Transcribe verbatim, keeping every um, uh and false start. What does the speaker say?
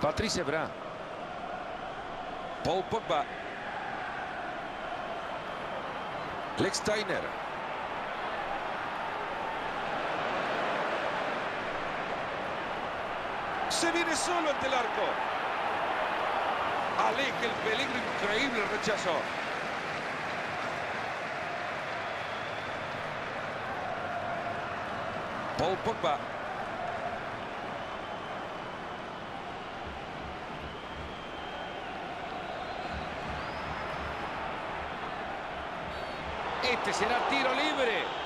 Patrice Evra. Paul Pogba. Lex Steiner. Se viene solo ante el arco. Aleja el peligro, increíble el rechazo. Paul Pogba. Este será tiro libre.